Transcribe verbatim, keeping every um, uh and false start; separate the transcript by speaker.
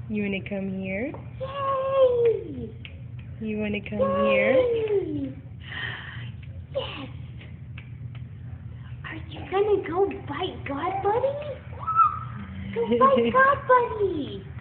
Speaker 1: You wanna come here?
Speaker 2: Yay!
Speaker 1: You wanna come
Speaker 2: Yay!
Speaker 1: here?
Speaker 2: Yes! Are you gonna go bite God Buddy? Go bite God Buddy!